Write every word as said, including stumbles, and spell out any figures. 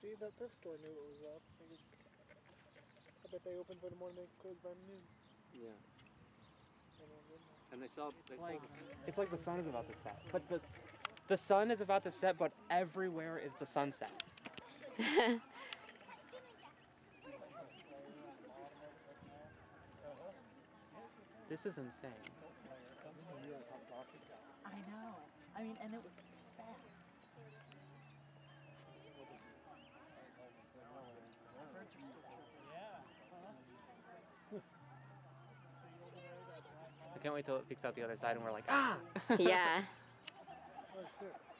See, that thrift store knew it was up. Could, I bet they opened for the morning, they closed by noon. Yeah. And, and they saw. They It's like, saw it's like the sun is about to set, but the the sun is about to set, but everywhere is the sunset. This is insane. I know. I mean, and it was fast. The birds are still chirping. Yeah. I can't wait till it peeks out the other side and we're like, ah! Yeah. Oh shit.